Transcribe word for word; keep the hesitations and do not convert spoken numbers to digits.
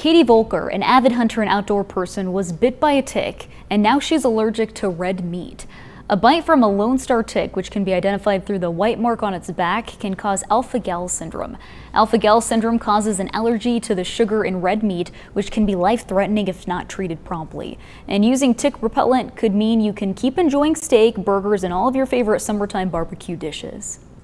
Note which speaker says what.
Speaker 1: Katie Volker, an avid hunter and outdoor person, was bit by a tick, and now she's allergic to red meat. A bite from a Lone Star tick, which can be identified through the white mark on its back, can cause alpha-gal syndrome. Alpha-gal syndrome causes an allergy to the sugar in red meat, which can be life-threatening if not treated promptly. And using tick repellent could mean you can keep enjoying steak, burgers, and all of your favorite summertime barbecue dishes.